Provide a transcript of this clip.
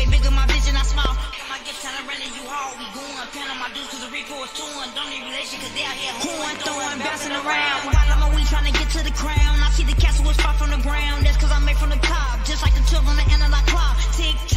way bigger, my vision, I small. My gift time to running you hard. We going, pen on my dudes, cause the repo is touring. Don't need relation, cause they out here hooing, throwing, bouncing around. While I'm a weed trying to get to the crown. I see the castle was far from the ground. That's cause I'm made from the top, just like the 12 on the end of my clock. Tick